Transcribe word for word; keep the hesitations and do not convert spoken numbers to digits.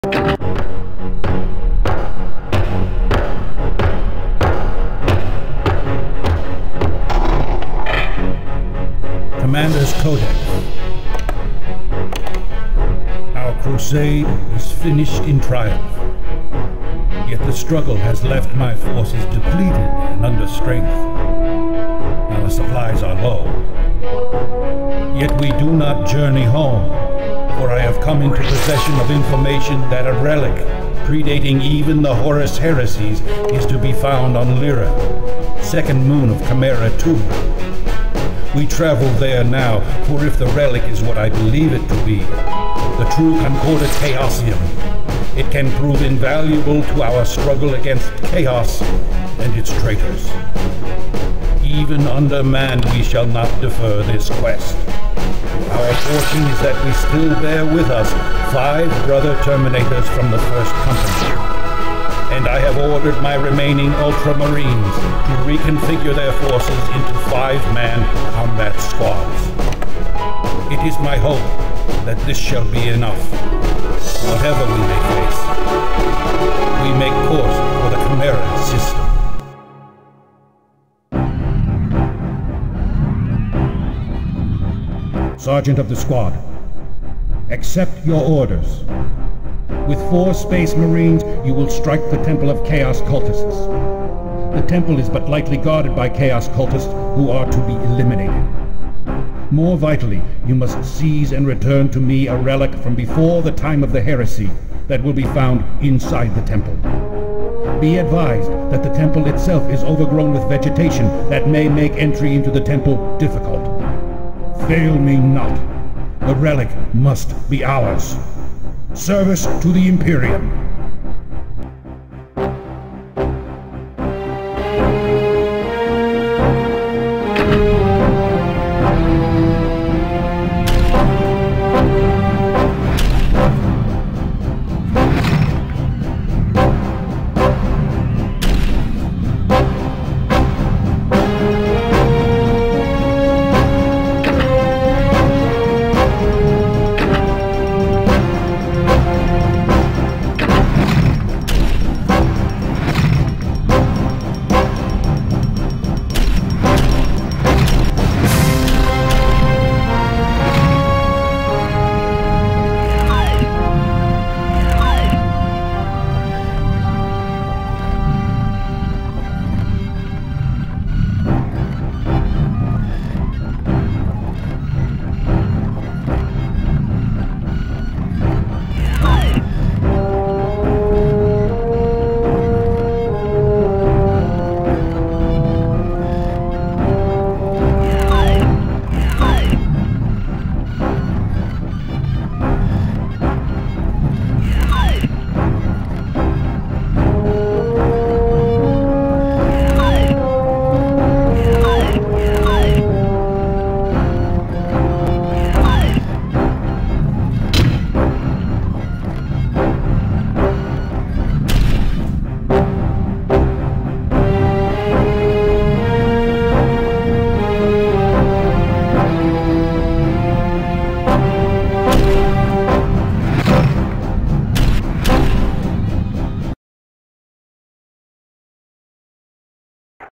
Commander's Codex. Our crusade is finished in triumph. Yet the struggle has left my forces depleted and under strength. Our supplies are low. Yet we do not journey home, for I have come into possession of information that a relic, predating even the Horus heresies, is to be found on Lyra, second moon of Chimera two. We travel there now, for if the relic is what I believe it to be, the true Concordat Chaosium, it can prove invaluable to our struggle against chaos and its traitors. Even under man we shall not defer this quest. Our fortune is that we still bear with us five brother Terminators from the First Company. And I have ordered my remaining Ultramarines to reconfigure their forces into five-man combat squads. It is my hope that this shall be enough. Whatever we may face, we make course for the Chimera system. Sergeant of the squad, accept your orders. With four Space Marines, you will strike the Temple of Chaos cultists. The temple is but lightly guarded by Chaos cultists who are to be eliminated. More vitally, you must seize and return to me a relic from before the time of the heresy that will be found inside the temple. Be advised that the temple itself is overgrown with vegetation that may make entry into the temple difficult. Fail me not. The relic must be ours. Service to the Imperium.